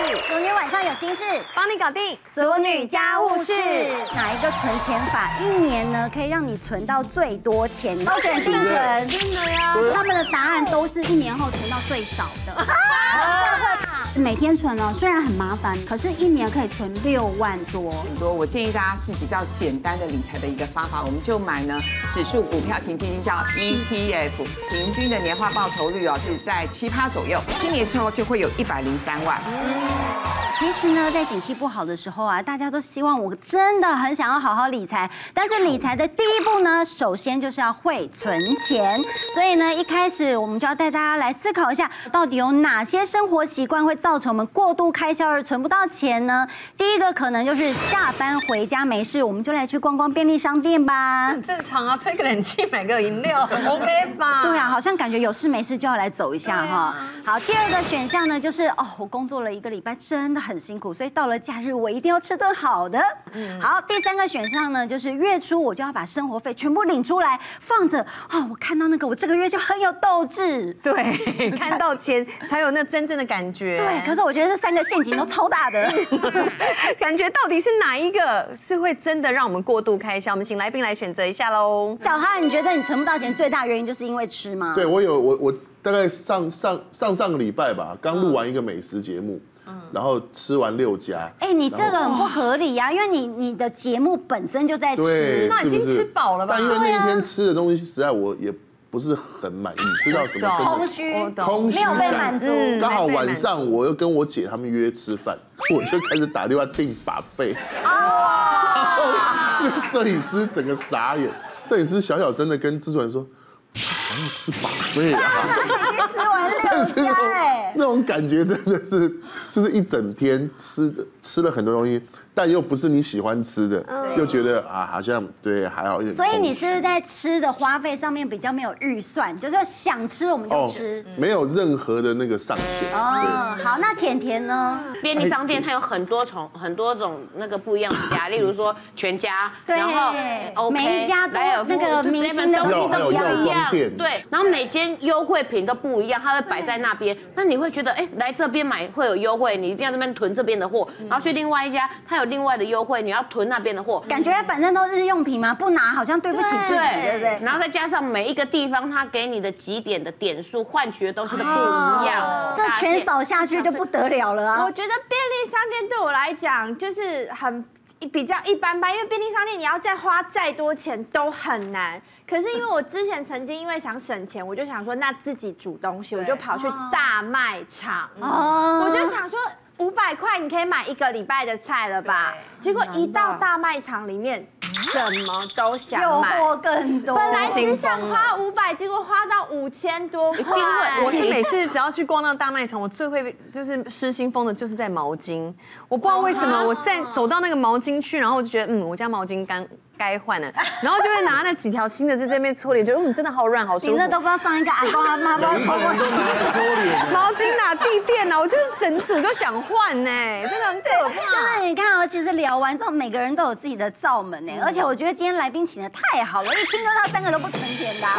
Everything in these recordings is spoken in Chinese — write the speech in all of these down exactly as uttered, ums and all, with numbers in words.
俗女晚上有心事， 帮你搞定。 俗女家务事，哪一个存钱法一年呢可以让你存到最多钱？都选定存， 真的呀。 他们的答案都是一年后存到最少的。每天存呢，虽然很麻烦，可是一年可以存六万多。 很多，我建议大家是比较简单的理财的一个方法，我们就买呢指数股票型基金，叫 E T F， 平均的年化报酬率哦是在七趴左右，七年之后就会有一百零三万。 其实呢，在景气不好的时候啊，大家都希望我真的很想要好好理财，但是理财的第一步呢，首先就是要会存钱。所以呢，一开始我们就要带大家来思考一下，到底有哪些生活习惯会造成我们过度开销而存不到钱呢？第一个可能就是下班回家没事，我们就来去逛逛便利商店吧。 很正常啊，吹个冷气，买个饮料很，OK 吧？ 对啊，好像感觉有事没事就要来走一下哈。好，第二个选项呢，就是哦，我工作了一个礼拜，真的很辛苦，所以到了假日我一定要吃顿好的。好，第三个选项呢，就是月初我就要把生活费全部领出来放着啊，我看到那个我这个月就很有斗志。 对，看到钱才有那真正的感觉。 对，可是我觉得这三个陷阱都超大的， 感觉到底是哪一个是会真的让我们过度开销？我们请来宾来选择一下喽。 小哈，你觉得你存不到钱最大原因就是因为吃吗？ 对，我有我我大概上上上上个礼拜吧，刚录完一个美食节目。然后吃完六家， 哎，你这个很不合理呀，因为你你的节目本身就在吃， 那已经吃饱了吧？ 但因为那一天吃的东西实在我也不是很满意，吃到什么真的空虚， 空虚没有被满足。 刚好晚上我又跟我姐他们约吃饭，我就开始打电话订buffet，然后那个摄影师整个傻眼，摄影师小小声的跟制作人说。好像是buffet啊， 已经吃完六家哎， 那种感觉真的是，就是一整天吃的吃了很多东西，但又不是你喜欢吃的，又觉得啊好像对还好一点。 所以你是不是在吃的花费上面比较没有预算，就是想吃我们就吃， 没有任何的那个上限。 哦，好，那甜甜呢？ 便利商店它有很多种很多种那个不一样的家，例如说全家，然后 OK， 每一家都那个明星的东西都不一样。 对，然后每间优惠品都不一样，它会摆在那边。那你会觉得，哎，来这边买会有优惠，你一定要这边囤这边的货，然后去另外一家，它有另外的优惠，你要囤那边的货。 感觉反正都是日用品嘛，不拿好像对不起自己，对不对？ 然后再加上每一个地方它给你的几点的点数，换取的东西都不一样， 这全扫下去就不得了了啊！ 我觉得便利商店对我来讲就是很。比较一般般，因为便利商店你要再花再多钱都很难。可是因为我之前曾经因为想省钱，我就想说那自己煮东西，我就跑去大卖场，哦，我就想说五百块你可以买一个礼拜的菜了吧？结果一到大卖场里面。什么都想买， 诱惑更多。 本来只想花五百，结果花到五千多块。 我是每次只要去逛那个大卖场，我最会就是失心疯的，就是在毛巾。我不知道为什么，我在走到那个毛巾区，然后我就觉得，嗯，我家毛巾干。该换了，然后就会拿那几条新的在这边搓脸，觉得嗯真的好软好舒服。 你那都不知道上一个阿公阿妈不知道搓过几次。 毛巾哪地垫呢？我就是整组就想换呢，真的很可怕。 就是你看哦，其实聊完之后，每个人都有自己的罩门呢，而且我觉得今天来宾请的太好了，一听就知道三个都不存钱的。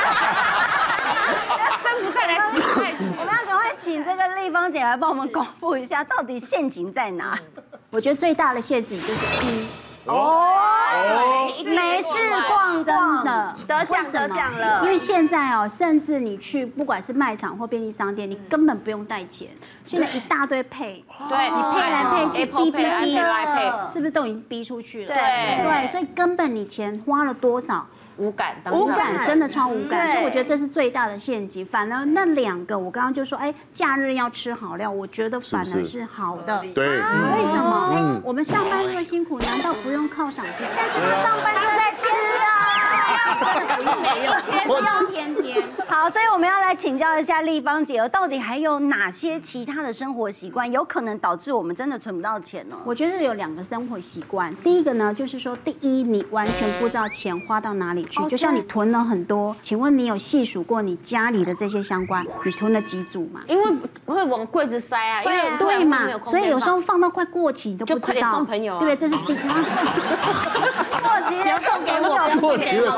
生不带来死不带去。 我们要赶快请这个丽芳姐来帮我们公布一下，到底陷阱在哪？ 我觉得最大的陷阱就是一。 哦，没事逛真的得奖得奖了， 因为现在哦，甚至你去不管是卖场或便利商店，你根本不用带钱，现在一大堆配， 对， 你配来配去，逼逼逼， 是不是都已经逼出去了？ 对对，所以根本你钱花了多少？ 无感， 无感真的超无感，所以我觉得这是最大的陷阱。反而那两个，我刚刚就说，哎，假日要吃好料，我觉得反而是好的。 对， 为什么？哎，我们上班那么辛苦，难道不用犒赏自己？但是他上班就在吃啊，没有天天天天。 好，所以我们要来请教一下丽芳姐，到底还有哪些其他的生活习惯有可能导致我们真的存不到钱呢？ 我觉得有两个生活习惯，第一个呢，就是说，第一，你完全不知道钱花到哪里去，就像你囤了很多，请问你有细数过你家里的这些相关，你囤了几组吗？ 因为会往柜子塞啊，因为对嘛，所以有时候放到快过期，你都不知道。 就快点送朋友啊， 对不对？这是第一。 过期了送给我， 过期了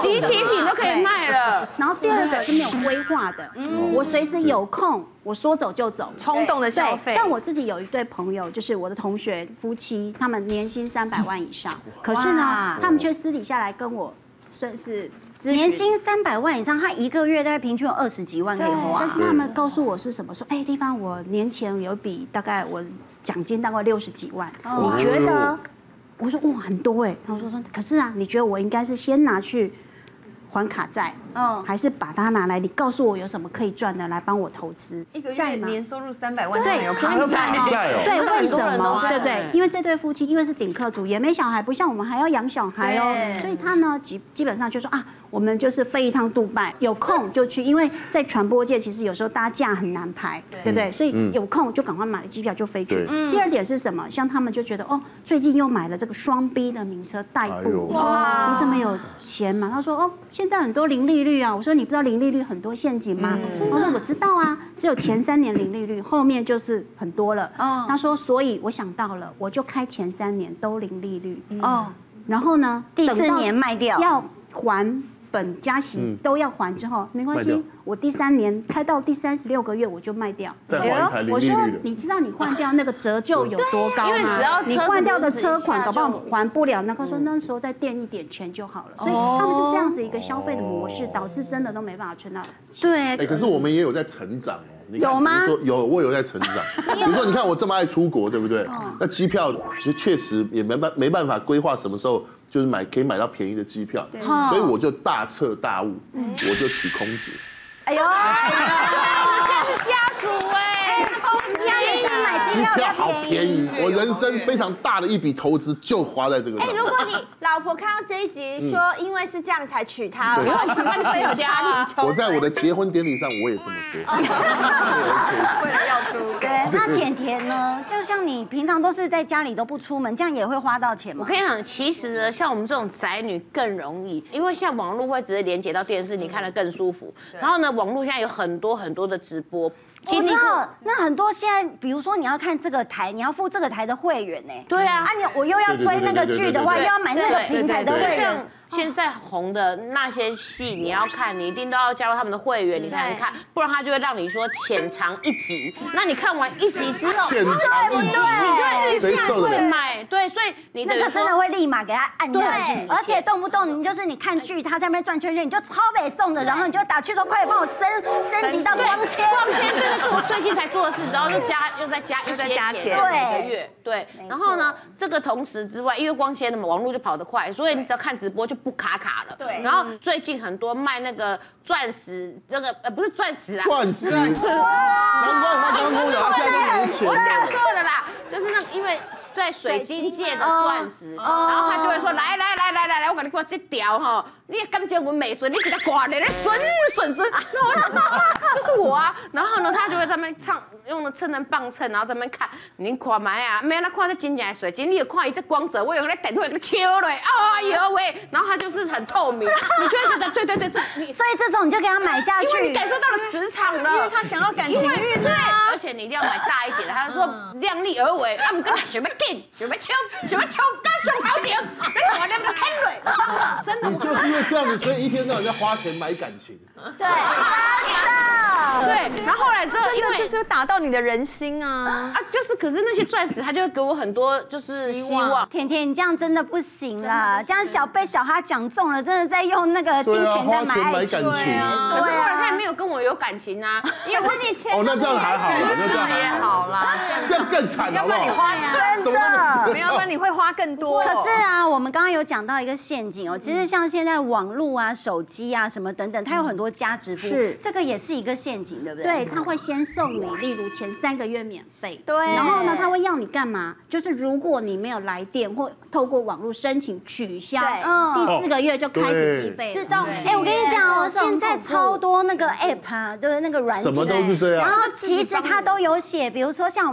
集齐品都可以卖了。 然后第二个是没有规划的，我随时有空，我说走就走， 冲动的消费。 像我自己有一对朋友，就是我的同学夫妻，他们年薪三百万以上，可是呢，他们却私底下来跟我算是。 年薪三百万以上，他一个月大概平均有二十几万可以花。 但是他们告诉我是什么？说，哎，地方我年前有笔大概我奖金大概六十几万，你觉得？我说哇，很多哎。他说说，可是啊，你觉得我应该是先拿去还卡债，嗯，还是把它拿来？你告诉我有什么可以赚的，来帮我投资。 一个月年收入三百万， 对， 有卡债， 对，为什么？对不对？因为这对夫妻因为是顶客族，也没小孩，不像我们还要养小孩哦，所以他呢基基本上就说啊。我们就是飞一趟杜拜，有空就去，因为在传播界其实有时候搭架很难排，对不对？所以有空就赶快买了机票就飞去。第二点是什么？像他们就觉得哦，最近又买了这个双 B 的名车代步，我说你怎么有钱嘛？他说哦，现在很多零利率啊。我说你不知道零利率很多陷阱吗？我说我知道啊，只有前三年零利率，后面就是很多了。他说所以我想到了，我就开前三年都零利率哦，然后呢， 第四年卖掉要还。本加息都要还之后，没关系，我第三年开到第三十六个月我就卖掉。 再换一台零利率的。 我说你知道你换掉那个折旧有多高吗？ 因为只要你换掉的车款，搞不好还不了。那他说那时候再垫一点钱就好了。所以他们是这样子一个消费的模式，导致真的都没办法存到。 对。 哎，可是我们也有在成长哦。 有吗？ 说有，我有在成长。比如说，你看我这么爱出国，对不对？那机票确实也没办没办法规划什么时候。就是买可以买到便宜的机票，所以我就大彻大悟，我就娶空姐。 哎呦， 现在是家属哎， 空姐买机票好便宜，我人生非常大的一笔投资就花在这个上面。 哎，如果你老婆看到这一集说因为是这样才娶她，我会帮你取消啊。 我在我的结婚典礼上我也这么说。 为了要出。 对，那甜甜呢？就像你平常都是在家里都不出门，这样也会花到钱吗？ 我跟你讲，其实呢，像我们这种宅女更容易，因为像网络会直接连接到电视，你看得更舒服。然后呢，网络现在有很多很多的直播。 我知道，那很多现在，比如说你要看这个台，你要付这个台的会员呢。 对啊， 啊你我又要追那个剧的话，又要买那个平台的会员。 现在红的那些戏，你要看，你一定都要加入他们的会员，你才能看，不然他就会让你说浅尝一集。那你看完一集之后， 浅尝一集， 你就会会买，对，所以你那个真的会立马给他按下去，而且动不动你就是你看剧，他在那边转圈圈，你就超北宋的，然后你就打去说快帮我升升级到光纤， 光纤，对对，是我最近才做的事，然后又加又再加又再加钱，每个月，对，然后呢，这个同时之外，因为光纤的嘛，网络就跑得快，所以你只要看直播就。不卡卡了，对。然后最近很多卖那个钻石，那个呃不是钻石啊， 钻石，难怪他刚跟我讲现在没钱。 我讲错了啦，就是那个因为对水晶界的钻石，然后他就会说来来来来来来，我跟你讲这条哈，你也感觉我美孙，你给他挂的，孙孙孙，那我想说这是我啊，然后呢他就会在那边唱，用的称能磅秤，然后在那边看，你看买啊，没那看这真正的水晶，你有看一这光泽，我有在等，我有个敲嘞，哎呦喂，然后它就是很透明，你就会觉得对对对，这所以这种你就给他买下去， 因为你感受到了磁场了， 因为他想要感情运对，而且你一定要买大一点的，他就说量力而为，啊，不跟他想要紧，想要冲，想要冲，干上头前，你看我那个看蕊，真的， 你就是因为这样子，所以一天到晚在花钱买感情， 对，真的， 对，然后后来之后，因为就是打到你的人心啊， 啊，就是，可是那些钻石，他就会给我很多就是希望。 甜甜，你这样真的不行啦，这样小被小哈讲中了，真的在用那个金钱在买爱情， 可是后来他也没有跟我有感情啊，因为我你钱哦，那这样还好，那这样也好啦， 这样更惨， 要不然你花真的， 要不然你会花更多。 可是啊，我们刚刚有讲到一个陷阱哦，其实像现在网络啊、手机啊什么等等，它有很多加值服务，是这个也是一个陷阱，对不对？ 对，他会先送你，例如前三个月免费， 对， 然后呢，他会要你干嘛？就是如果你没有来电或透过网络申请取消，第四个月就开始计费， 自动。哎，我跟你讲哦，现在超多那个 app 啊，就是那个软体， 什么都是这样。 然后其实它都有写，比如说像我们那个简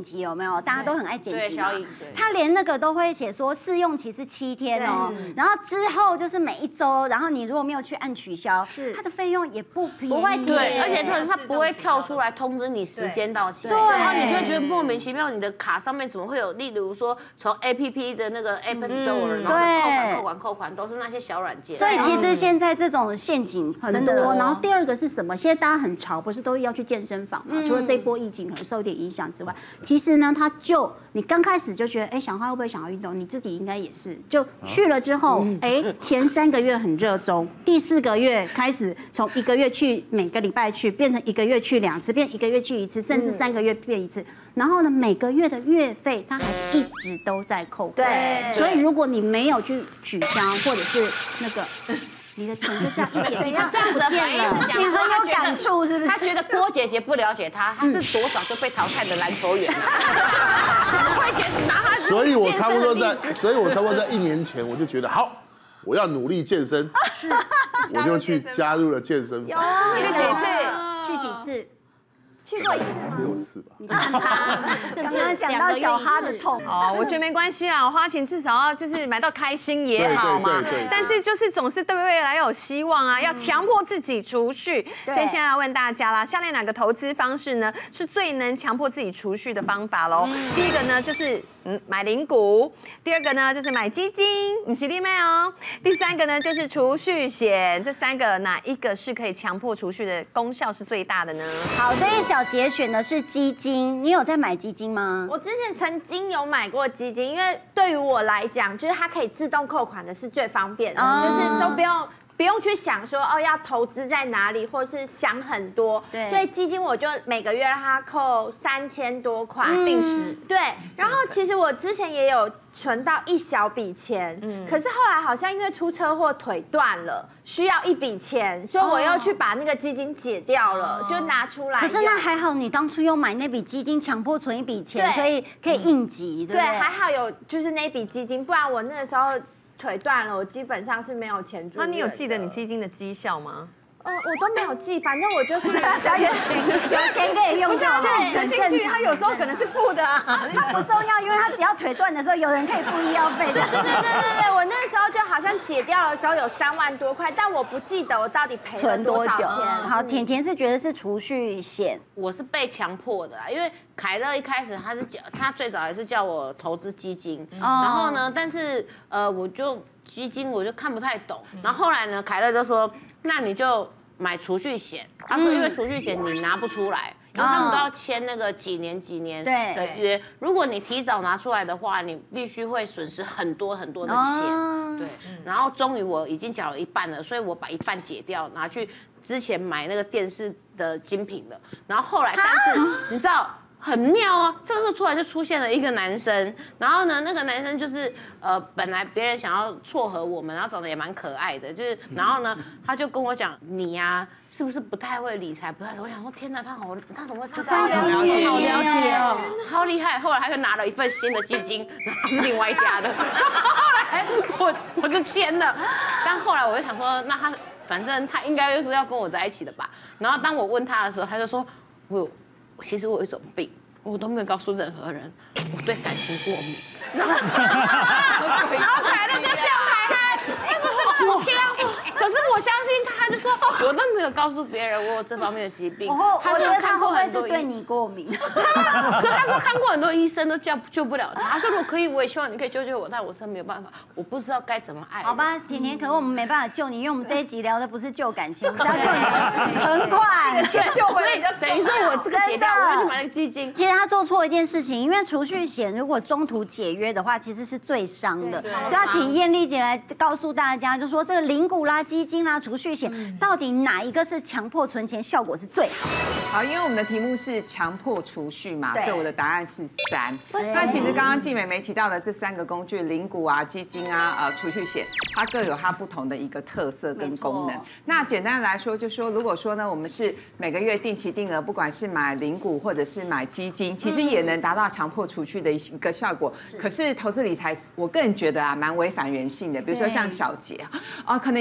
集有没有？大家都很爱剪辑嘛对小影对。 他连那个都会写说试用期是七天哦，然后之后就是每一周，然后你如果没有去按取消， 是它的费用也不便宜， 不会对，而且它它不会跳出来通知你时间到期， 对然后你就会觉得莫名其妙，你的卡上面怎么会有，例如说从 A P P 的那个 App Store，然后扣款扣款扣款都是那些小软件， 所以其实现在这种陷阱很真的多。然后第二个是什么？现在大家很潮，不是都要去健身房嘛？除了这一波疫情可能受一点影响之外，其实呢，他就你刚开始就觉得，哎，小花会不会想要运动？你自己应该也是，就去了之后，哎，前三个月很热衷，第四个月开始从一个月去每个礼拜去，变成一个月去两次，变一个月去一次，甚至三个月变一次。然后呢，每个月的月费他还一直都在扣款。 对所以如果你没有去取消，或者是那个。你的钱就这样一点一点这样子的反应是讲说他觉得触是不是？ 他觉得郭姐姐不了解他，他是多早就被淘汰的篮球员了，怎么会觉得拿他？ 所以我差不多在，所以我差不多在一年前我就觉得好，我要努力健身，我就去加入了健身房。 去几次？ 去几次？ 去过一次吗？ 六次吧。 你看他是不是刚刚讲到小哈的痛哦，我觉得没关系啦，我花钱至少要就是买到开心也好嘛。 对对对对但是就是总是对未来有希望啊，要强迫自己储蓄。所以现在要问大家啦，下列哪个投资方式呢是最能强迫自己储蓄的方法喽？第一个呢就是嗯买零股，第二个呢就是买基金，你是弟妹哦。第三个呢就是储蓄险，这三个哪一个是可以强迫储蓄的功效是最大的呢？ 好，这一小节选的是基金，你有在买基金吗？ 我之前曾经有买过基金，因为对于我来讲，就是它可以自动扣款的是最方便的， 哦就是都不用。不用去想说哦要投资在哪里，或是想很多， 对所以基金我就每个月让它扣三千多块， 定时。 对，然后其实我之前也有存到一小笔钱，可是后来好像因为出车祸腿断了，需要一笔钱，所以我又去把那个基金解掉了，就拿出来用。 可是那还好，你当初又买那笔基金，强迫存一笔钱， 对所以可以应急，对不对， 对？ 还好有就是那笔基金，不然我那个时候腿断了，我基本上是没有钱住院的。 那你有记得你基金的绩效吗？ 哦，我都没有记，反正我就是有钱有钱可以用就好， 对，存很正进去，它常。 有时候可能是负的啊。 它不重要，因为它只要腿断的时候，有人可以付医药费。对对对对对对，我那时候就好像解掉的时候有三万多块，但我不记得我到底赔了存多久？ 多少钱。 好，甜甜是觉得是储蓄险， 我是被强迫的啦，因为凯乐一开始他是叫他最早也是叫我投资基金， 哦然后呢，但是呃我就基金我就看不太懂，然后后来呢，凯乐就说那你就买储蓄险，他说因为储蓄险你拿不出来。因为他们都要签那个几年几年的约，如果你提早拿出来的话，你必须会损失很多很多的钱。对，然后终于我已经缴了一半了，所以我把一半解掉，拿去之前买那个电视的精品的。然后后来，但是你知道很妙啊，这个时候突然就出现了一个男生，然后呢，那个男生就是呃，本来别人想要撮合我们，然后长得也蛮可爱的，就是然后呢，他就跟我讲你呀、啊。是不是不太会理财？不太会，我想说，天哪，他好，他怎么会知道？ 好了解好了解哦，超厉害。后来他就拿了一份新的基金，然后是另外一家的。后来我我就签了，但后来我就想说，那他反正他应该就是要跟我在一起的吧。然后当我问他的时候，他就说，我有，其实我有一种病，我都没有告诉任何人，我对感情过敏。然后凯乐就笑开开，你说这个好天。可是我相信他，就说我都没有告诉别人我有这方面的疾病。 我他说觉得他看过很多会不会是对你过敏？ 可他说看过很多医生都救救不了他。他说如果可以，我也希望你可以救救我，但我真的没有办法，我不知道该怎么爱。 好吧，甜甜，可是我们没办法救你，因为我们这一集聊的不是救感情，我们是要救你的存款。 对，所以等于说我这个解掉，我就去买了个基金。 其实他做错一件事情，因为储蓄险如果中途解约的话，其实是最伤的。所以要请燕丽姐来告诉大家，就说这个零股啦、基金啦、储蓄险，到底哪一个是强迫存钱效果是最好的？ 好，因为我们的题目是强迫储蓄嘛， 对所以我的答案是三。那其实刚刚季美眉提到的这三个工具，零股啊、基金啊、呃储蓄险，它各有它不同的一个特色跟功能。那简单的来说，就说如果说呢，我们是每个月定期定额，不管是买零股或者是买基金，其实也能达到强迫储蓄的一个效果。可是投资理财，我个人觉得啊，蛮违反人性的。比如说像小杰啊，可能你看到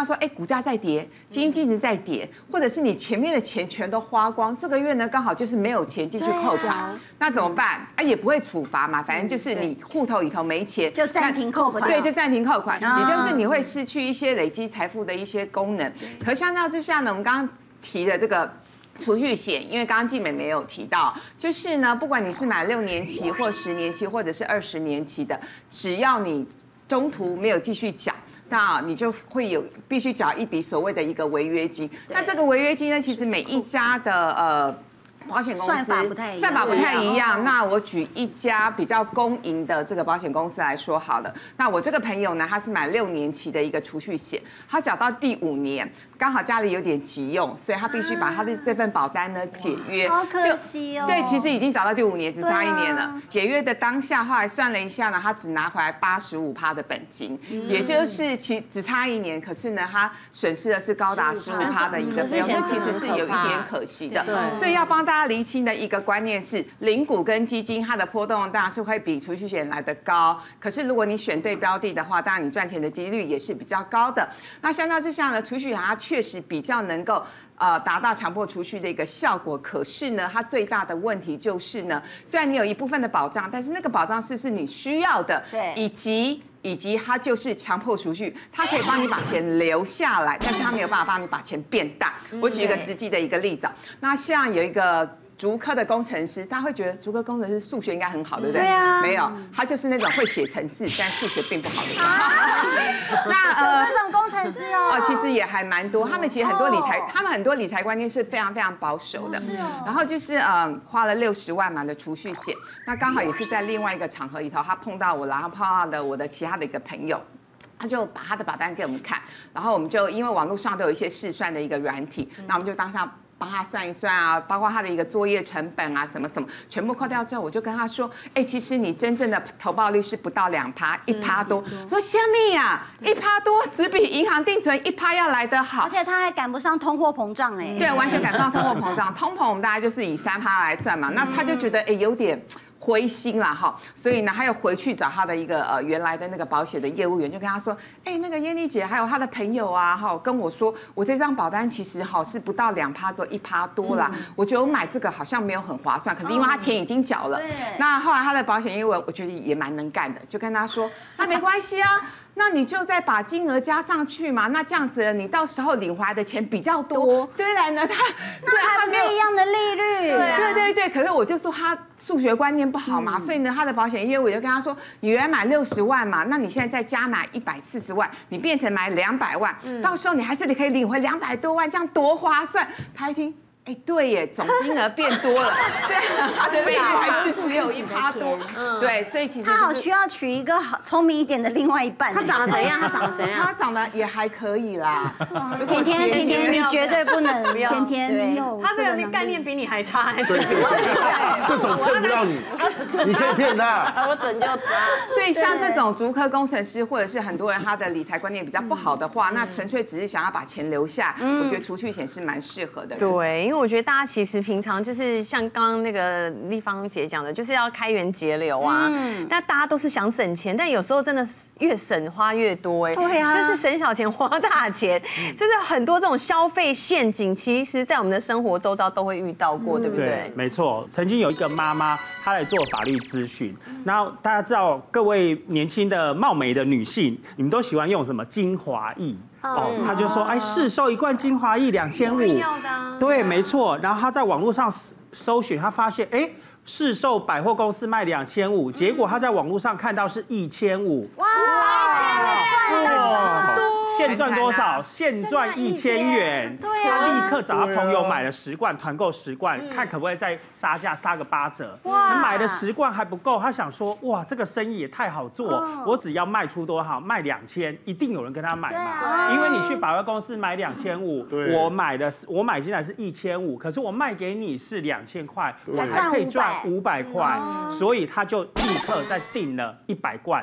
说，哎，股价在跌，基金净值在跌，或者是你前面的钱全都花光，这个月呢刚好就是没有钱继续扣款，那怎么办？啊，也不会处罚嘛，反正就是你户头里头没钱， 就暂停扣款， 对，就暂停扣款，也就是你会失去一些累积财富的一些功能。可相较之下呢，我们刚刚提的这个。储蓄险，因为刚刚静美没有提到，就是呢，不管你是买六年期或十年期，或者是二十年期的，只要你中途没有继续缴，那你就会有必须缴一笔所谓的一个违约金。那这个违约金呢，其实每一家的呃。保险公司算法不太一样， 算法不太一样。那我举一家比较公营的这个保险公司来说好了。那我这个朋友呢，他是买六年期的一个储蓄险，他缴到第五年，刚好家里有点急用，所以他必须把他的这份保单呢解约。 好可惜哦。 对，其实已经缴到第五年，只差一年了。解约的当下，后来算了一下呢，他只拿回来八十五趴的本金，也就是其只差一年，可是呢，他损失的是高达十五趴的一个费用，这其实是有一点可惜的。所以要帮大家厘清的一个观念是，零股跟基金它的波动当然是会比储蓄险来得高，可是如果你选对标的的话，当然你赚钱的几率也是比较高的。那相较之下呢，储蓄险它确实比较能够呃达到强迫储蓄的一个效果，可是呢，它最大的问题就是呢，虽然你有一部分的保障，但是那个保障是不是你需要的， 对， 以及。以及它就是强迫储蓄，它可以帮你把钱留下来，但是它没有办法帮你把钱变大。我举一个实际的一个例子，那像有一个竹科的工程师，大家会觉得竹科工程师数学应该很好，对不对？ 对啊， 没有，他就是那种会写程式，但数学并不好的人。那呃，这种工程师哦， 哦，其实也还蛮多。他们其实很多理财，他们很多理财观念是非常非常保守的。是哦。然后就是嗯，花了六十万买了储蓄险，那刚好也是在另外一个场合里头，他碰到我，然后碰到了我的其他的一个朋友。他就把他的保单给我们看，然后我们就因为网络上都有一些试算的一个软体，那我们就当下帮他算一算啊，包括他的一个作业成本啊，什么什么，全部扣掉之后，我就跟他说，哎，其实你真正的投报率是不到两趴，一趴多。说虾米呀，一趴多只比银行定存一趴要来得好， 而且他还赶不上通货膨胀哎。 对，完全赶不上通货膨胀，通膨我们大概就是以三趴来算嘛，那他就觉得哎有点。灰心啦哈，所以呢，他又回去找他的一个呃原来的那个保险的业务员，就跟他说，哎，那个燕妮姐还有他的朋友啊，哈，跟我说，我这张保单其实哈是不到两趴，只有一趴多啦，嗯、我觉得我买这个好像没有很划算，可是因为他钱已经缴了，嗯、那后来他的保险业务员我觉得也蛮能干的，就跟他说，那没关系啊。那你就再把金额加上去嘛，那这样子你到时候领回来的钱比较多。虽然呢，他虽然他没有一样的利率， 对对对，可是我就说他数学观念不好嘛，嗯、所以呢，他的保险业务也就跟他说，你原来买六十万嘛，那你现在再加买一百四十万，你变成买两百万，嗯、到时候你还是可以领回两百多万，这样多划算。他一听。哎，对耶，总金额变多了，虽然他的利率还是只有一趴多，对，所以其实他好需要娶一个好聪明一点的另外一半。 他长得怎样？他长得怎样？ 他长得也还可以啦。 甜甜甜甜，你绝对不能甜甜， 你有他这个概念比你还差，还是这种骗不到你，你可以骗他， 我拯救他。 所以像这种竹科工程师，或者是很多人他的理财观念比较不好的话，那纯粹只是想要把钱留下，我觉得储蓄险是蛮适合的。 对，因为我觉得大家其实平常就是像刚刚那个丽芳姐讲的，就是要开源节流啊。嗯。那大家都是想省钱，但有时候真的越省花越多哎。 对啊。 就是省小钱花大钱，就是很多这种消费陷阱，其实在我们的生活周遭都会遇到过，对不对？ 对，没错。曾经有一个妈妈，她来做法律咨询，然后大家知道，各位年轻的貌美的女性，你们都喜欢用什么精华液？哦，他就说，哎，市售一罐精华液两千五，对，没错。然后他在网络上搜寻，他发现，哎，市售百货公司卖两千五，结果他在网络上看到是一千五，哇，一千多。现赚多少？现赚一千元。对啊，他立刻找他朋友买了十罐，团购十罐，看可不可以再杀价杀个八折。哇，他买了十罐还不够，他想说，哇，这个生意也太好做，我只要卖出多少？卖两千，一定有人跟他买嘛。因为你去百货公司买两千五，我买的我买进来是一千五，可是我卖给你是两千块，我还可以赚五百块，所以他就立刻再订了一百罐。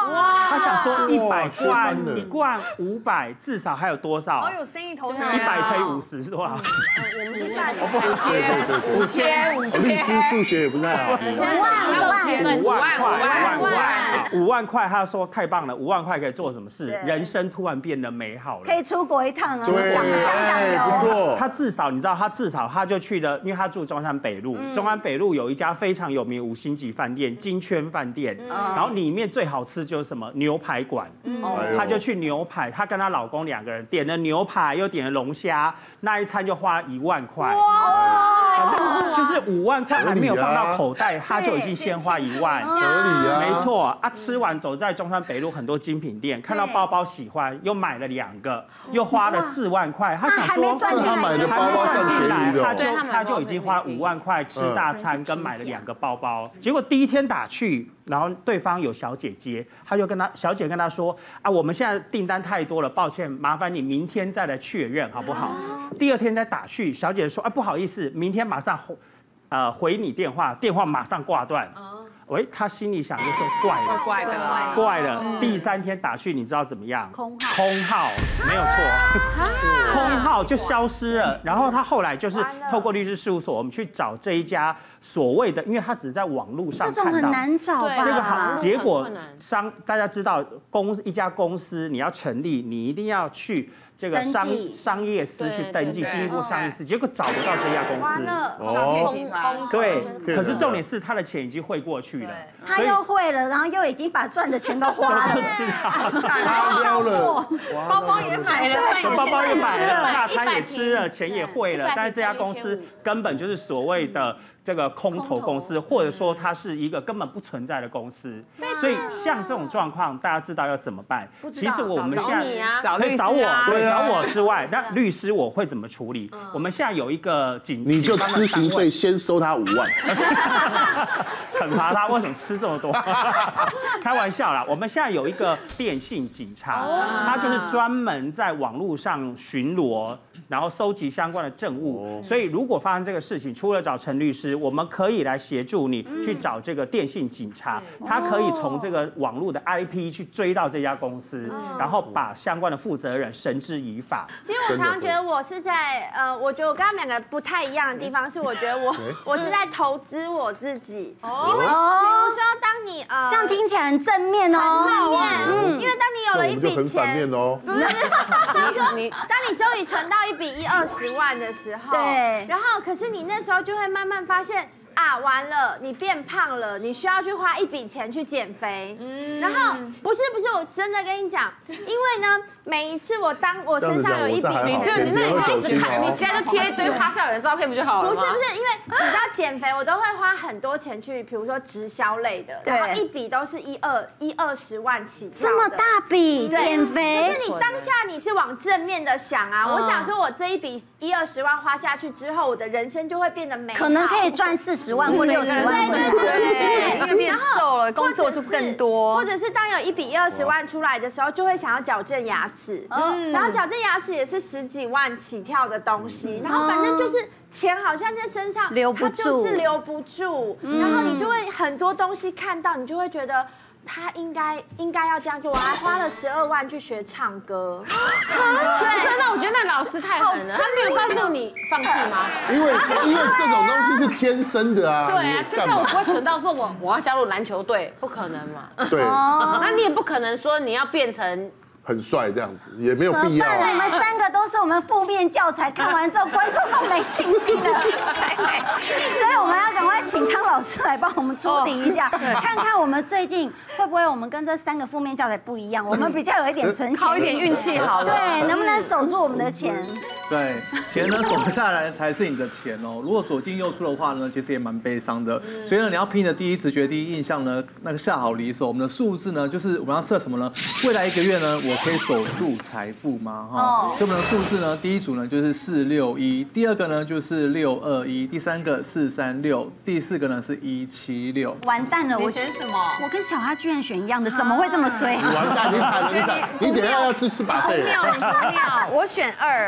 哇！他想说一百罐， 哇一罐五百，至少还有多少？ 好有生意头脑。 一百乘以五十是多少？ 我们是算我不好对对对对， 五千五律师数学也不太好。 五万五万块，五万块，五万块，他说太棒了，五万块可以做什么事？人生突然变得美好了， 可以出国一趟啊， 对，哎，不错。 他至少你知道，他至少他就去了，因为他住中山北路，中山北路有一家非常有名五星级饭店金圈饭店，然后里面最好吃就是什么牛排馆，他就去牛排，他跟她老公两个人点了牛排，又点了龙虾，那一餐就花一万块。就是五万块还没有放到口袋，他就已经先花一万， 合理啊， 没错啊。吃完走在中山北路很多精品店，看到包包喜欢，又买了两个，又花了四万块。他想说， 他买的包包算便宜的， 他就他就已经花五万块吃大餐跟买了两个包包。结果第一天打去，然后对方有小姐接，他就跟他小姐跟他说啊，我们现在订单太多了，抱歉，麻烦你明天再来确认好不好？第二天再打去，小姐说啊，不好意思，明天马上。呃，回你电话，电话马上挂断。喂，他心里想就说怪了， 怪的啦， 怪了。第三天打去，你知道怎么样？ 空号， 空号，没有错，空号就消失了。然后他后来就是透过律师事务所，我们去找这一家所谓的，因为他只是在网络上看到， 这种很难找吧？ 这个好，结果商大家知道公一家公司你要成立，你一定要去。这个商商业司去登记，经过商业司，结果找不到这家公司。 哦， 对，可是重点是他的钱已经汇过去了， 他又汇了，然后又已经把赚的钱都花了， 他交了， 包包也买了， 包包也买了，大餐也吃了，钱也汇了，但是这家公司根本就是所谓的。这个空头公司，或者说它是一个根本不存在的公司，所以像这种状况，大家知道要怎么办？其实我们现在找可以找我，对，找我之外，那律师我会怎么处理？我们现在有一个警， 你就咨询费先收他五万， 惩罚他为什么吃这么多？开玩笑啦，我们现在有一个电信警察，他就是专门在网络上巡逻，然后收集相关的证物，所以如果发生这个事情，除了找陈律师。我们可以来协助你去找这个电信警察，他可以从这个网络的 I P 去追到这家公司，然后把相关的负责人绳之以法。 其实我常常觉得我是在呃，我觉得我跟他们两个不太一样的地方是，我觉得我我是在投资我自己，因为比如说当你呃， 这样听起来很正面哦， 正面，嗯，因为当你有了一笔钱， 哦， 不是，你当你终于存到一笔一二十万的时候， 对， 然后可是你那时候就会慢慢发现。啊，完了，你变胖了，你需要去花一笔钱去减肥。嗯，然后不是不是，我真的跟你讲，因为呢，每一次我当我身上有一笔， 你就你那你就一直看，你现在就贴一堆花笑人照片不就好了吗？ 不是不是，因为你知道减肥，我都会花很多钱去，比如说直销类的，然后一笔都是一二一二十万起跳的， 这么大笔减肥。 可是你当下你是往正面的想啊，我想说我这一笔一二十万花下去之后，我的人生就会变得美好， 可能可以赚四十。十万或六十万， 对对对对， 因为变瘦了，工作就更多， 或者是当有一笔二十万出来的时候，就会想要矫正牙齿，嗯，然后矫正牙齿也是十几万起跳的东西，然后反正就是钱好像在身上留不住， 它就是留不住，然后你就会很多东西看到，你就会觉得。他应该应该要这样做，我还花了十二万去学唱歌。 对，那我觉得那老师太狠了，他没有告诉你放弃吗？ 因为因为这种东西是天生的啊。 对啊，就像我不会蠢到说我我要加入篮球队，不可能嘛。 对， 那你也不可能说你要变成。 很帅这样子也没有必要、 啊。你们三个都是我们负面教材，看完之后观众都没信心了。所以我们要赶快请汤老师来帮我们出题一下，看看我们最近会不会我们跟这三个负面教材不一样，我们比较有一点存钱， 靠一点运气好了。 对，能不能守住我们的钱？ 对，钱呢守不下来才是你的钱哦。如果左进右出的话呢，其实也蛮悲伤的。所以呢，你要凭你的第一直觉、第一印象呢，那个下好离手。我们的数字呢，就是我们要设什么呢？未来一个月呢，我可以守住财富吗？哈，所以我们的数字呢，第一组呢就是四六一，第二个呢就是六二一，第三个四三六，第四个呢是一七六。 完蛋了，我选什么？ 我跟小哈居然选一样的，怎么会这么衰？ 完蛋，你惨了，你惨！你等一下要吃吃把费。 妙，你妙！我选二，我选六。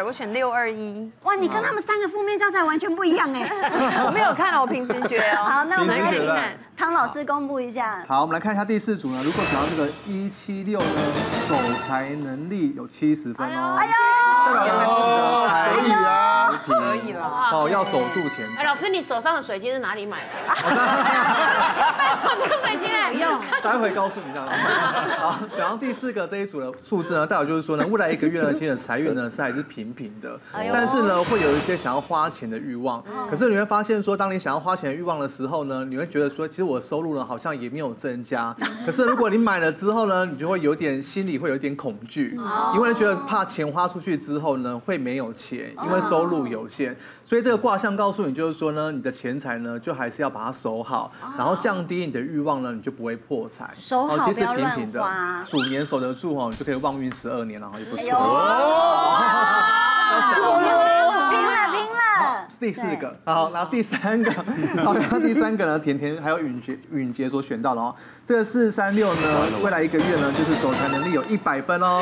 六二一。 哇，你跟他们三个负面教材完全不一样哎。 我没有看了，我凭直觉哦。 好，那我们来请凭直觉汤老师公布一下。 好，我们来看一下第四组呢。如果想要这个一七六呢，守财能力有七十分哦。哎呦，代表呢财可以啊， 可以了。 哦，要守住钱哎， 财。 老师，你手上的水晶是哪里买的？好多水晶哎， 用。 待会告诉你这样。好，然后第四个这一组的数字呢，代表就是说呢，未来一个月呢，其实财运呢是还是平平的，但是呢会有一些想要花钱的欲望。可是你会发现说，当你想要花钱的欲望的时候呢，你会觉得说，其实我的收入呢好像也没有增加。可是如果你买了之后呢，你就会有点心里会有点恐惧，因为觉得怕钱花出去之后呢会没有钱，因为收入有限。所以这个卦象告诉你就是说呢，你的钱财呢就还是要把它守好，然后降低你的欲望呢，你就不会破财。 守好即使不要乱平平的花， 鼠年守得住哦，你就可以旺运十二年，然后也不错。 拼了拼了！ 第四个，好，然后第三个，好，然后第三个呢，甜甜还有允杰允杰所选到的哦，这个四三六呢，未来一个月呢，就是守财能力有一百分哦。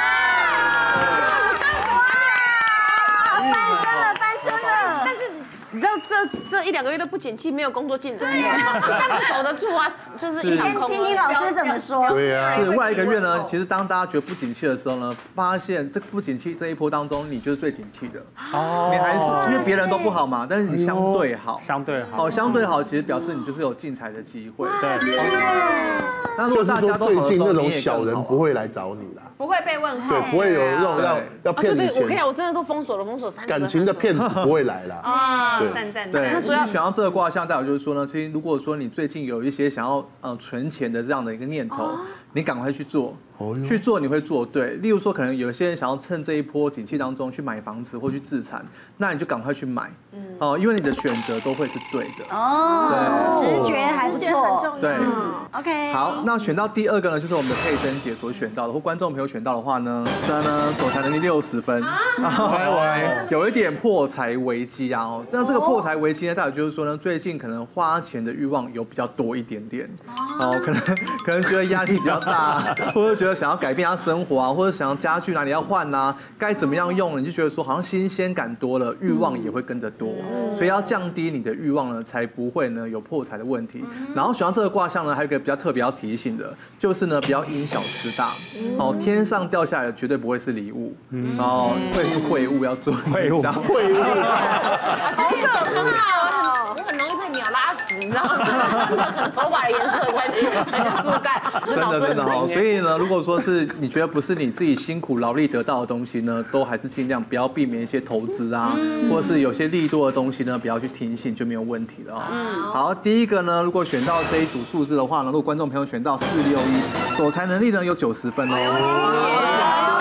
你知道这这一两个月都不景气，没有工作进来，那守得住啊，就是一场空。 听听老师怎么说？ 对啊， 是未来一个月呢，其实当大家觉得不景气的时候呢，发现这不景气这一波当中，你就是最景气的。哦，你还是因为别人都不好嘛，但是你相对好， 相对好， 哦，相对好，其实表示你就是有进财的机会。 对。 那如果就是说大家都好的最近那种时候你也小更好人不会来找你啦， 不会被问候。 对，不会有那种要要啊，对对， 骗你我跟你讲， 钱， 我真的都封锁了，封锁三十个。 感情的骗子不会来啦。 啊， 对赞赞对， 赞。 所以选到这个卦象，代表就是说呢，其实如果说你最近有一些想要呃存钱的这样的一个念头，你赶快去做。去做你会做对，例如说可能有些人想要趁这一波景气当中去买房子或去自产，那你就赶快去买，哦，因为你的选择都会是对的。 哦，直觉还不直觉很错。 重要。 对， OK。 好，那选到第二个呢，就是我们的佩珍姐所选到的，或观众朋友选到的话呢，这呢守财能力六十分， 歪歪， 有一点破财危机啊哦。那这个破财危机呢，代表就是说呢，最近可能花钱的欲望有比较多一点点，哦，可能可能觉得压力比较大，或者觉得想要改变他生活啊，或者想要家具哪里要换啊，该怎么样用，你就觉得说好像新鲜感多了，欲望也会跟着多，所以要降低你的欲望呢，才不会呢有破财的问题。然后选到这个卦象呢，还有一个比较特别要提醒的，就是呢不要因小失大，哦，天上掉下来的绝对不会是礼物，哦，会是秽物，要注意秽物， 会物， 我讲很好，我很容易被鸟拉屎，你知道吗？可能头发的颜色的关系，很像树干。 真的真的哦，所以呢，如果说是你觉得不是你自己辛苦劳力得到的东西呢，都还是尽量不要避免一些投资啊，或是有些利多的东西呢，不要去听信就没有问题了哦。好，第一个呢，如果选到这一组数字的话呢，如果观众朋友选到四六一，守财能力呢有九十分哦。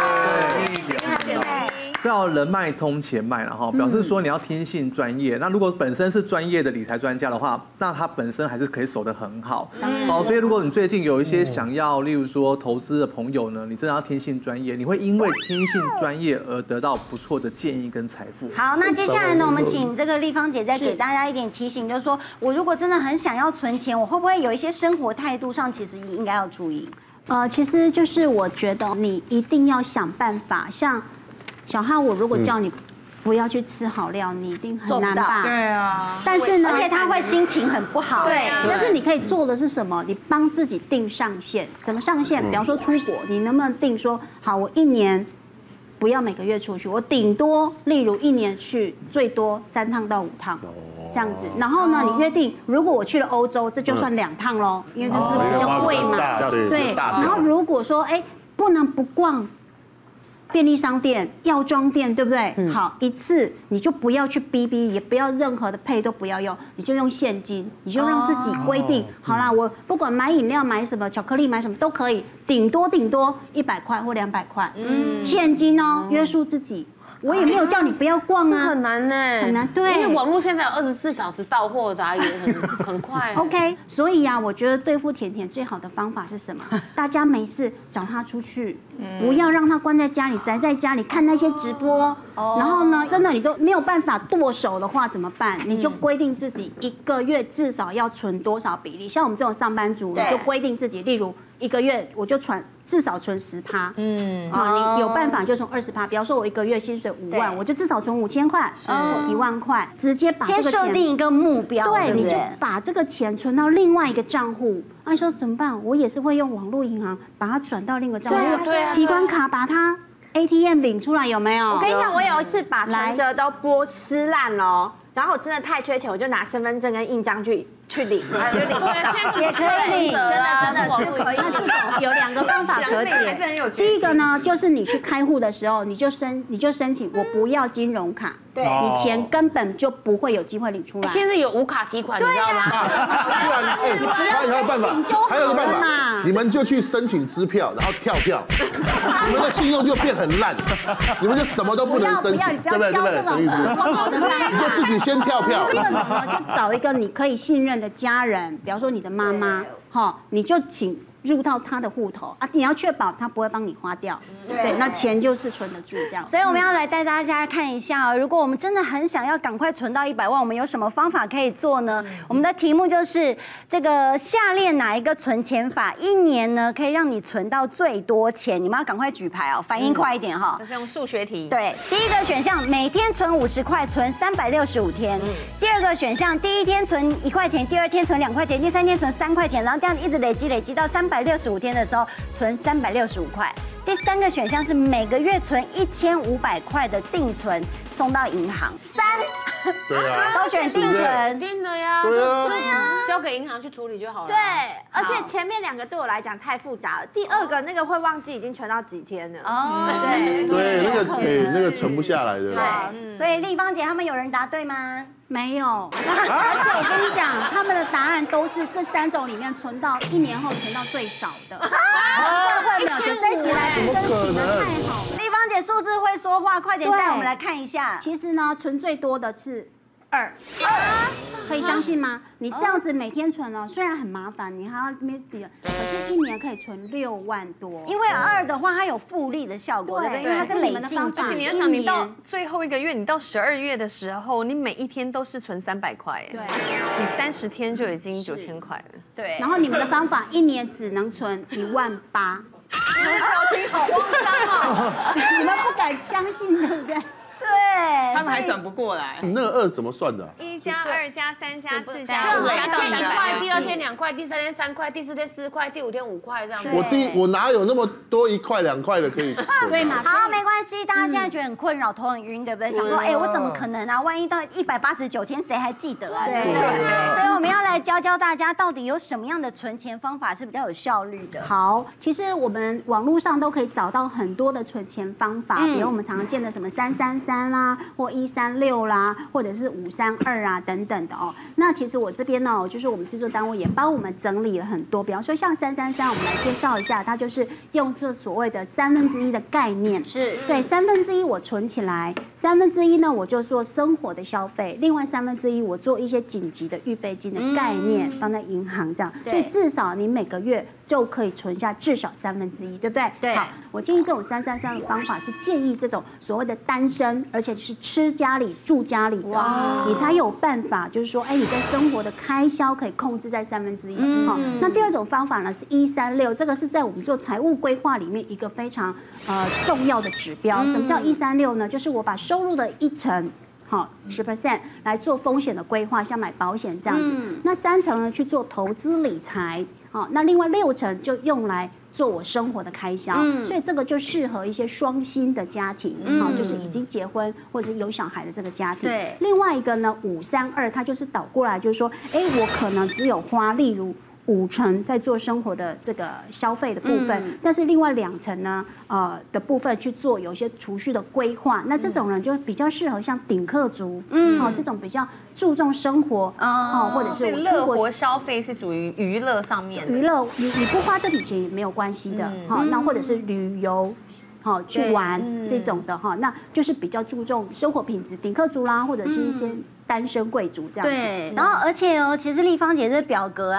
叫人脉通钱脉了哈，表示说你要听信专业。那如果本身是专业的理财专家的话，那他本身还是可以守得很好。哦，所以如果你最近有一些想要，例如说投资的朋友呢，你真的要听信专业，你会因为听信专业而得到不错的建议跟财富。 好，那接下来呢，我们请这个丽芳姐再给大家一点提醒，就是说我如果真的很想要存钱，我会不会有一些生活态度上其实应该要注意？ 呃，其实就是我觉得你一定要想办法，像小哈，我如果叫你不要去吃好料，你一定很难吧？ 对啊。 但是呢， 而且他会心情很不好。 对，但是你可以做的是什么？你帮自己定上限。什么上限？比方说出国，你能不能定说，好，我一年不要每个月出去，我顶多例如一年去最多三趟到五趟。这样子，然后呢，你约定，如果我去了欧洲，这就算两趟喽，因为这是比较贵嘛。对，然后如果说，哎，不能不逛便利商店、药妆店，对不对？好，一次你就不要去逼逼，也不要任何的配都不要用，你就用现金，你就让自己规定，好啦，我不管买饮料、买什么巧克力、买什么都可以，顶多顶多一百块或两百块，嗯，现金哦，约束自己。我也没有叫你不要逛啊， 很难呢， 很难，对， 因为网络现在有二十四小时到货的啊，也很很快。 OK， 所以啊，我觉得对付甜甜最好的方法是什么？大家没事找他出去，不要让他关在家里，宅在家里看那些直播。然后呢，真的你都没有办法剁手的话怎么办？你就规定自己一个月至少要存多少比例。像我们这种上班族，你就规定自己，例如一个月我就存至少存十趴，嗯，啊，你有办法就从二十趴，比方说我一个月薪水五万，我就至少存五千块，或一万块，直接把这个先设定一个目标， 对，你就把这个钱存到另外一个账户。那你说怎么办？我也是会用网络银行把它转到另一个账户， 对啊， 提款卡把它 A T M 领出来，有没有？ 我跟你讲，我有一次把存折都剥吃烂了，然后我真的太缺钱，我就拿身份证跟印章去去领，就领。 对，现在也可以领， 真的真的就可以。那这种有两个方法可解。第一个呢，就是你去开户的时候，你就申你就申请，我不要金融卡，对，你钱根本就不会有机会领出来。 现在有无卡提款，你知道吗？ 不然哎，还有办法，还有个办法，你们就去申请支票，然后跳票，你们的信用就变很烂，你们就什么都不能申请，对不对？对不对，陈律师？你就自己先跳票。 第二种呢，就找一个你可以信任的家人，比方说你的妈妈，哈，你就请入到他的户头啊，你要确保他不会帮你花掉，对，那钱就是存得住这样。 所以我们要来带大家看一下哦，如果我们真的很想要赶快存到一百万，我们有什么方法可以做呢？我们的题目就是这个下列哪一个存钱法一年呢可以让你存到最多钱？你们要赶快举牌哦，反应快一点哈。 这是用数学题。 对，第一个选项每天存五十块，存三百六十五天。第二个选项第一天存一块钱，第二天存两块钱，第三天存三块钱，然后这样一直累积累积到三百六十五天的时候存三百六十五块。第三个选项是每个月存一千五百块的定存送到银行。三， 对啊， 都选定存， 定了呀， 对啊， 对呀，交给银行去处理就好了。 对，而且前面两个对我来讲太复杂了，第二个那个会忘记已经存到几天了。哦，对对，那个哎那个存不下来的。 对，所以丽芳姐他们有人答对吗？ 没有，而且我跟你讲，他们的答案都是这三种里面存到一年后存到最少的。会没有？就这一集来申请的太好了。 丽芳姐数字会说话，快点带我们来看一下。 其实呢，存最多的是二，二，可以相信吗？你这样子每天存哦，虽然很麻烦，你还要面比，可是一年可以存六万多。 因为二的话，它有复利的效果，对不对？因为它是累进， 而且你要想，你到最后一个月，你到十二月的时候，你每一天都是存三百块，对，你三十天就已经九千块了。 对。 然后你们的方法一年只能存一万八， 你们表情好慌张哦， 你们不敢相信，对不对？ 对， 他们还转不过来。 你那个二怎么算的？ 一加二加三加四加五， 每天一块，第二天两块，第三天三块，第四天四块，第五天五块这样。 我第我哪有那么多一块两块的可以？ 对嘛？ 好，没关系，大家现在觉得很困扰，头很晕，对不对？想说，哎，我怎么可能啊？万一到一百八十九天，谁还记得啊？对不对？所以我们要来教教大家，到底有什么样的存钱方法是比较有效率的。 好，其实我们网络上都可以找到很多的存钱方法，比如我们常见的什么三三三啦，或一三六啦，或者是五三二啊等等的哦。那其实我这边呢，就是我们制作单位也帮我们整理了很多，比方说像三三三，我们来介绍一下，它就是用这所谓的三分之一的概念， 是对三分之一我存起来，三分之一呢我就做生活的消费，另外三分之一我做一些紧急的预备金的概念，放在银行这样，所以至少你每个月就可以存下至少三分之一，对不对？ 对。 好，我建议这种三三三的方法是建议这种所谓的单身，而且是吃家里住家里的，你才有办法，就是说，哎，你在生活的开销可以控制在三分之一。好，那第二种方法呢是一三六，这个是在我们做财务规划里面一个非常呃重要的指标。什么叫一三六呢？就是我把收入的一成。好，十 percent 来做风险的规划，像买保险这样子。嗯、那三成呢去做投资理财，好，那另外六成就用来做我生活的开销。嗯、所以这个就适合一些双薪的家庭，好、嗯，就是已经结婚或者有小孩的这个家庭。 对。 另外一个呢，五三二，它就是倒过来，就是说，哎，我可能只有花，例如。五成在做生活的这个消费的部分，嗯、但是另外两成呢，呃的部分去做有一些储蓄的规划。那这种人就比较适合像顶客族，嗯，哦这种比较注重生活，哦，或者是我乐活消费是属于娱乐上面， 娱乐你你不花这笔钱也没有关系的，好、嗯，那或者是旅游。好，去玩这种的哈，那就是比较注重生活品质，顶客族啦，或者是一些单身贵族这样子。 对，然后而且哦，其实丽芳姐这表格啊。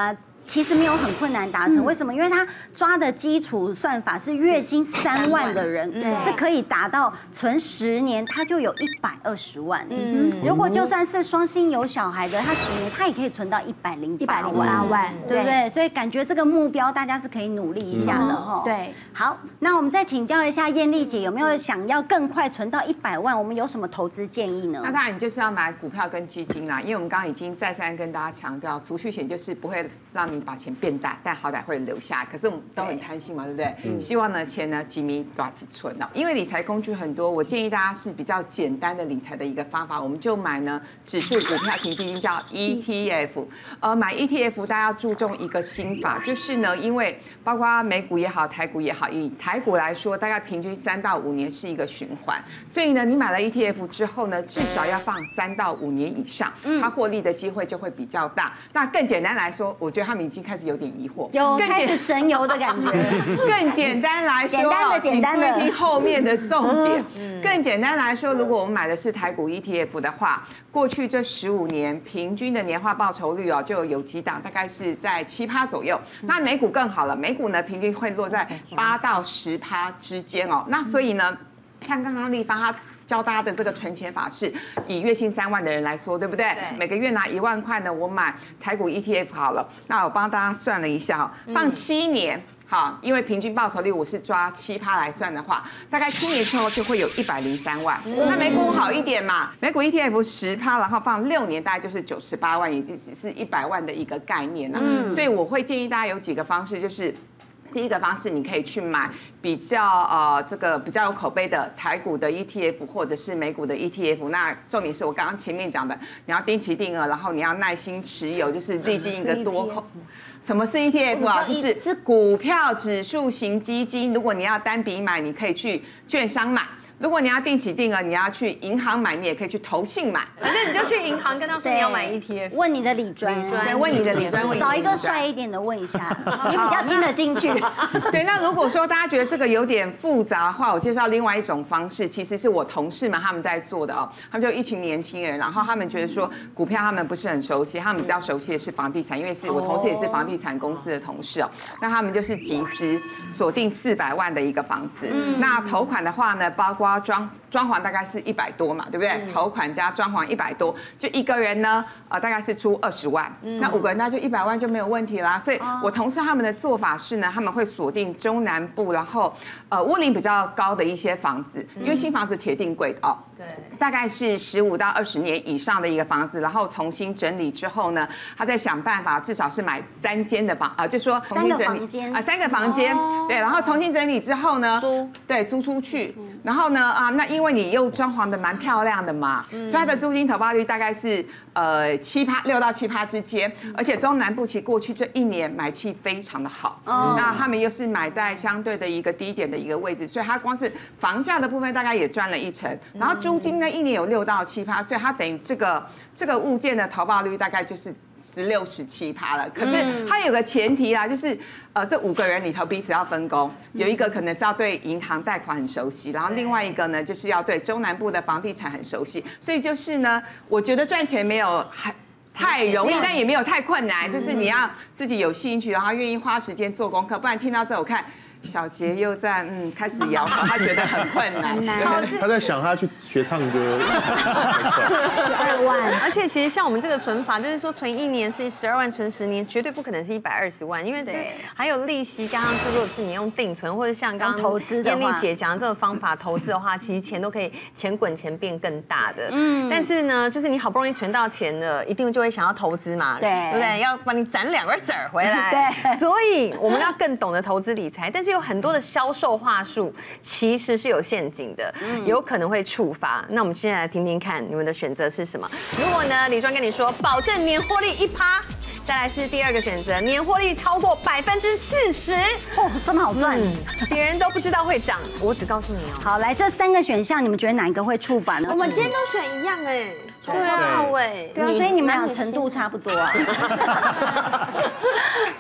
其实没有很困难达成，为什么？因为它抓的基础算法是月薪三万的人是可以达到存十年，他就有一百二十万。嗯，如果就算是双薪有小孩的，他十年他也可以存到一百零八万，对不对？所以感觉这个目标大家是可以努力一下的哈。对，好，那我们再请教一下艳丽姐，有没有想要更快存到一百万？我们有什么投资建议呢？ 那当然，你就是要买股票跟基金啦，因为我们刚刚已经再三跟大家强调，储蓄险就是不会让你把钱变大，但好歹会留下。可是我们都很贪心嘛，对不对？嗯、希望呢钱呢几米多几寸哦。因为理财工具很多，我建议大家是比较简单的理财的一个方法，我们就买呢指数股票型基金叫 E T F。呃，买 E T F 大家要注重一个心法，就是呢，因为包括美股也好，台股也好，以台股来说，大概平均三到五年是一个循环，所以呢，你买了 E T F 之后呢，至少要放三到五年以上，它获利的机会就会比较大。那更简单来说，我觉得他们已经开始有点疑惑， 有开始神游的感觉。 更简单来说， 简单的简单的， 你注意听后面的重点。更简单来说，如果我们买的是台股 E T F 的话，过去这十五年平均的年化报酬率哦，就有几档大概是在七趴左右。那美股更好了，美股呢平均会落在八到十趴之间哦。那所以呢，像刚刚立方他教大家的这个存钱法是以月薪三万的人来说，对不对？对，每个月拿一万块呢，我买台股 E T F 好了。那我帮大家算了一下哦，放七年。好，因为平均报酬率我是抓七趴来算的话，大概七年之后就会有一百零三万。那美股好一点嘛，美股 E T F 十趴，然后放六年，大概就是九十八万，也就只是一百万的一个概念啊。所以我会建议大家有几个方式，就是。第一个方式，你可以去买比较呃这个比较有口碑的台股的 E T F 或者是美股的 E T F。那重点是我刚刚前面讲的，你要定期定额，然后你要耐心持有，就是历经一个多空。什么是 E T F 啊？就是是股票指数型基金。如果你要单笔买，你可以去券商买。如果你要定期定额，你要去银行买，你也可以去投信买。 反正你就去银行跟他说你要买 E T F， 问你的理专， 对，问你的理专， 找一个帅一点的问一下，你比较听得进去。 对，那如果说大家觉得这个有点复杂的话，我介绍另外一种方式，其实是我同事们他们在做的哦。他们就一群年轻人，然后他们觉得说股票他们不是很熟悉，他们比较熟悉的是房地产，因为是我同事也是房地产公司的同事哦。那他们就是集资锁定四百万的一个房子，那头款的话呢，包括装。装潢大概是一百多嘛，对不对？头款加装潢一百多，就一个人呢，呃，大概是出二十万，那五个人那就一百万就没有问题啦。所以我同事他们的做法是呢，他们会锁定中南部，然后呃屋龄比较高的一些房子，因为新房子铁定贵的哦。对，大概是十五到二十年以上的一个房子，然后重新整理之后呢，他再想办法，至少是买三间的房啊，就说重新整理啊，三个房间，对，然后重新整理之后呢，租对租出去，然后呢啊，那因为你又装潢的蛮漂亮的嘛，所以它的租金投报率大概是呃七趴六到七趴之间，而且中南部其过去这一年买气非常的好，那他们又是买在相对的一个低点的一个位置，所以它光是房价的部分大概也赚了一成，然后租金呢一年有六到七趴，所以它等于这个这个物件的投报率大概就是十六十七趴了。可是它有个前提啦，就是呃这五个人里头彼此要分工，有一个可能是要对银行贷款很熟悉，然后另外一个呢就是要对中南部的房地产很熟悉，所以就是呢，我觉得赚钱没有还。太容易，但也没有太困难，就是你要自己有兴趣，然后愿意花时间做功课，不然听到这我看。小杰又在嗯开始摇头，他觉得很困难。 他在想他去学唱歌。 十二万， 而且其实像我们这个存法，就是说存一年是十二万，存十年绝对不可能是一百二十万，因为这还有利息加上去。如果是你用定存，或者像刚刚投资的艳丽姐讲的这个方法投资的话，其实钱都可以钱滚钱变更大的。嗯，但是呢，就是你好不容易存到钱了，一定就会想要投资嘛，对对不对？要帮你攒两个子儿回来。对，所以我们要更懂得投资理财，但是有很多的销售话术其实是有陷阱的，有可能会触发。那我们接下来听听看你们的选择是什么？如果呢，理专跟你说保证年获利一趴，再来是第二个选择，年获利超过百分之四十， 哦，这么好赚， 别人都不知道会涨，我只告诉你哦。 好，来这三个选项，你们觉得哪一个会触发呢？ 我们今天都选一样哎，从头到尾， 对啊，所以你们俩程度差不多啊。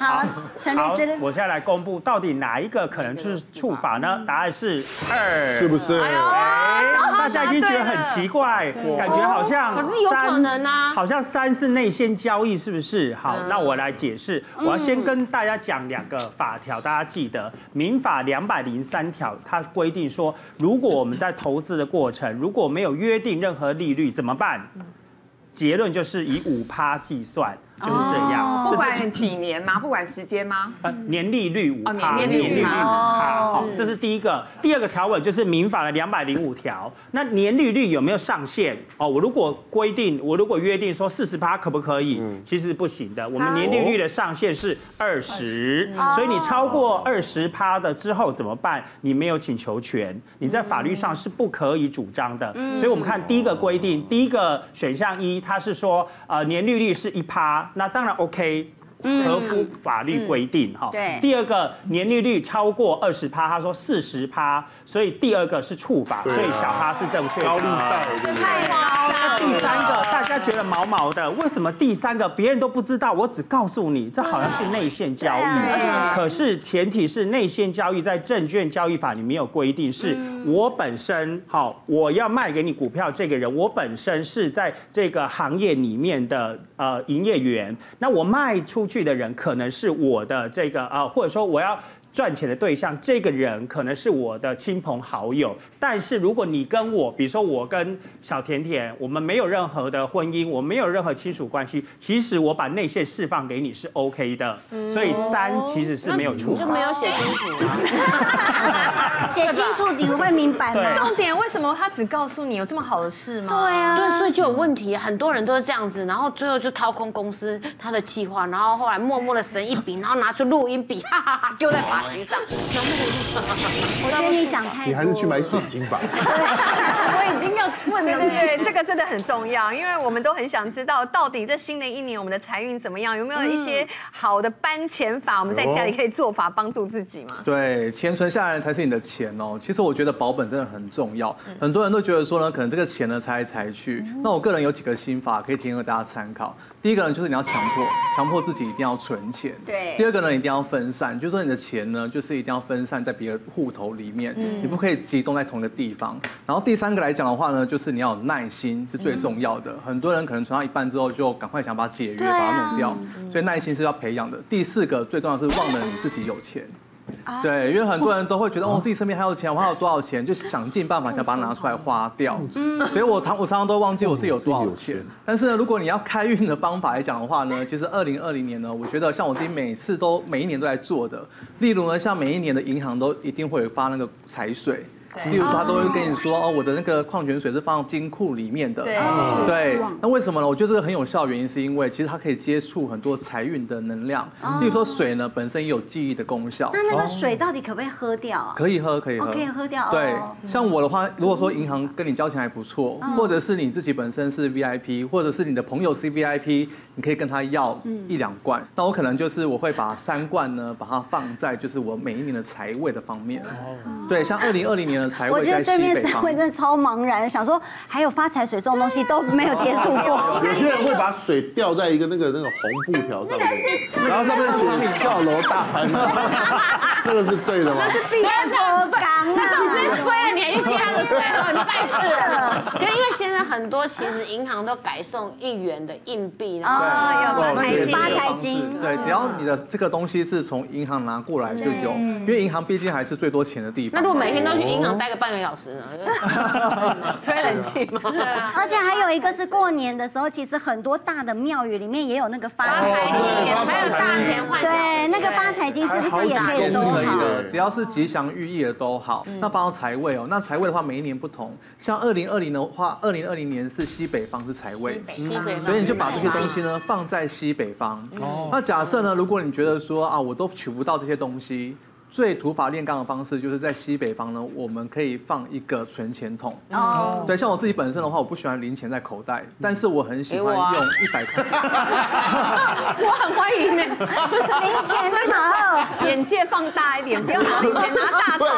好，陈律好师，， 我现在来公布到底哪一个可能是触法呢？答案是二， 是不是？ 哎呦， 大家已经觉得很奇怪，感觉好像可是有可能啊好像三是内线交易，是不是？好，那我来解释，我要先跟大家讲两个法条，大家记得，民法两百零三条，它规定说，如果我们在投资的过程，如果没有约定任何利率，怎么办？结论就是以五趴计算。就是这样， 不管几年吗？不管时间吗？ 呃，年利率五趴， 年利率五趴， 好，这是第一个。第二个条文就是民法的两百零五条，那年利率有没有上限？哦，我如果规定，我如果约定说四十趴可不可以？其实不行的，我们年利率的上限是二十，所以你超过二十趴的之后怎么办？你没有请求权，你在法律上是不可以主张的。所以我们看第一个规定，第一个选项一，它是说呃年利率是一趴。那当然 OK， 合乎法律规定哈。 对。 第二个年利率超过二十趴，他说四十趴，所以第二个是触法，所以小趴是正确的。 高利贷，对不对？ 太高了。 第三个大家觉得毛毛的，为什么第三个别人都不知道，我只告诉你，这好像是内线交易。可是前提是内线交易在证券交易法里面有规定，是我本身好，我要卖给你股票这个人，我本身是在这个行业里面的呃营业员，那我卖出去的人可能是我的这个呃，或者说我要赚钱的对象，这个人可能是我的亲朋好友。但是如果你跟我，比如说我跟小甜甜，我们没有任何的婚姻，我没有任何亲属关系，其实我把内线释放给你是 OK 的。所以三其实是没有触法， 就没有写清楚啊。 写清楚你会明白吗？ 重点为什么他只告诉你有这么好的事吗？ 对啊， 对，所以就有问题，很多人都是这样子，然后最后就掏空公司他的计划，然后后来默默的省一笔，然后拿出录音笔，哈哈哈，丢在法庭上。 我觉得你想太多， 你还是去买水晶吧。 我已经要问了，对对对，这个真的很重要，因为我们都很想知道，到底这新的一年我们的财运怎么样，有没有一些好的搬钱法，我们在家里可以做法帮助自己嘛？ 对，钱存下来才是你的钱哦。其实我觉得保本真的很重要，很多人都觉得说呢，可能这个钱呢财来财去。那我个人有几个心法可以提供给大家参考。第一个呢，就是你要强迫，强迫自己一定要存钱。 对。 第二个呢，一定要分散，就是说你的钱呢，就是一定要分散在别的户头里面，你不可以集中在同一个地方。然后第三个来讲的话呢，就是你要有耐心是最重要的。很多人可能存到一半之后，就赶快想把它解约，把它弄掉，所以耐心是要培养的。第四个最重要的是忘了你自己有钱。对，因为很多人都会觉得，哦，自己身边还有钱，我还有多少钱，就想尽办法想把它拿出来花掉。所以我常我常常都忘记我自己有多少钱。但是呢，如果你要开运的方法来讲的话呢，其实二零二零年呢，我觉得像我自己每次都每一年都在做的，例如呢，像每一年的银行都一定会有发那个财水。例如说，他都会跟你说哦，我的那个矿泉水是放金库里面的。对，那为什么呢？我觉得这个很有效，原因是因为其实它可以接触很多财运的能量。例如说，水呢本身也有记忆的功效。 那那个水到底可不可以喝掉啊？ 可以喝，可以喝， 可以喝掉。 对，像我的话，如果说银行跟你交情还不错，或者是你自己本身是 V I P， 或者是你的朋友是 V I P， 你可以跟他要一两罐。那我可能就是我会把三罐呢，把它放在就是我每一年的财位的方面。对，像二零二零年的财位在西北方。我觉得对面三位真的超茫然，想说还有发财水这种东西都没有接触过。 有些人会把水吊在一个那个那个红布条上面，然后上面写跳楼大亨，这个是对的吗？ 那是避风港啊！ 你直接衰了，你还去接他的水喝，你白痴了。可因为现在很多其实银行都改送一元的硬币，然后有发财金， 发财金。 对，只要你的这个东西是从银行拿过来就有，因为银行毕竟还是最多钱的地方。 那如果每天都去银行待个半个小时呢？ 吹冷气吗？ 对啊。 而且还有一个是过年的时候，其实很多大的庙宇里面也有那个发财金， 还有大钱换小对，那个发财金是不是也可以收好？ 只要是吉祥寓意的都好。那放到财位哦，那财位的话每一年不同，像二零二零的话，二零二零年是西北方是财位， 西北方， 所以你就把这些东西呢放在西北方。那假设呢，如果你觉得说啊，我都取不到这些东西。最土法炼钢的方式就是在西北方呢，我们可以放一个存钱筒。哦，对，像我自己本身的话，我不喜欢零钱在口袋，但是我很喜欢用一百块。 我很欢迎呢， 零钱好， 眼界放大一点，不要拿零钱，拿大钞。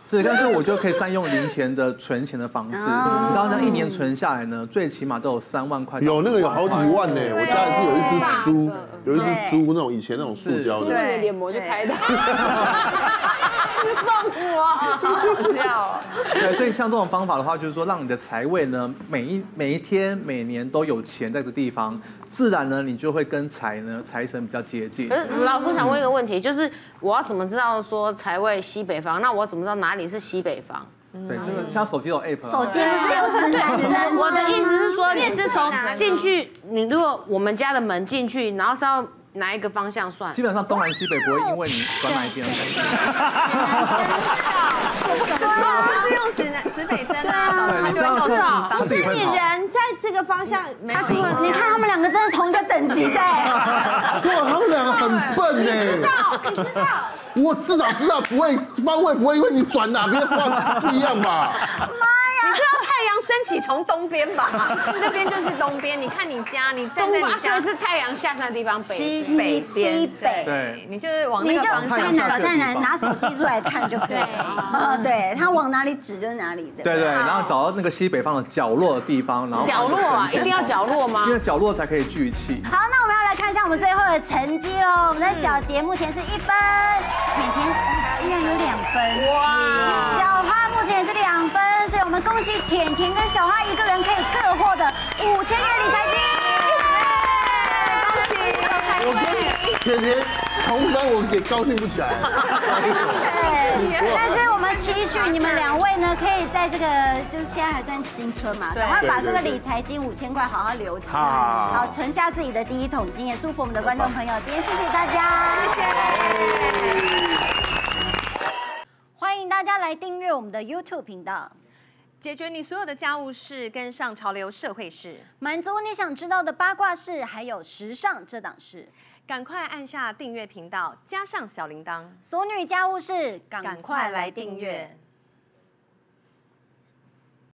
是，但是我就可以善用零钱的存钱的方式。你知道，这样一年存下来呢，最起码都有三万块。 有那个有好几万呢，我家也是有一只猪，有一只猪那种以前那种塑胶的， 对，脸膜就开的。你送我，好笑哦。 对，所以像这种方法的话，就是说让你的财位呢，每一每一天、每年都有钱在这个地方，自然呢，你就会跟财呢财神比较接近。 可是老师想问一个问题，就是我要怎么知道说财位西北方？那我怎么知道哪里是西北方？ 对，这个像手机有 app， 手机不是有指南针？ 我的意思是说，你是从进去，你如果我们家的门进去，然后是要哪一个方向算？ 基本上东南西北不会因为你转哪一边而改变。 就是用指南指北针啊，它就会告诉你方向。 可是你人在这个方向，他就会你看他们两个真的同一个等级的。 哇，他们两个很笨呢。 知道，你知道。 我至少知道不会方位不会因为你转哪边方不一样吧？ 你知道太阳升起从东边吧？那边就是东边。你看你家，你站在你家是太阳下山的地方，北西北边。 西北。 对， 你就是往那个方向。 在哪在哪拿手机出来看就可以。啊，对，他往哪里指就是哪里的。 对对，然后找到那个西北方的角落的地方，然后角落啊，一定要角落吗？ 因为角落才可以聚气。 好，那我们要来看一下我们最后的成绩喽。我们的小杰目前是一分，甜甜依然有两分。哇！小花目前也是两分，所以我们恭喜甜甜跟小花一个人可以各获得五千元理财金。恭喜！ 我跟甜甜同分，我也高兴不起来。 对，但是我们期许你们两位呢，可以在这个就是现在还算新春嘛，赶快把这个理财金五千块好好留起来，好存下自己的第一桶金。也祝福我们的观众朋友，今天谢谢大家，谢谢。欢迎大家来订阅我们的 YouTube 频道， 解决你所有的家务事，跟上潮流社会事， 满足你想知道的八卦事，还有时尚这档事。 赶快按下订阅频道，加上小铃铛， 俗女家务事，赶赶快来订阅。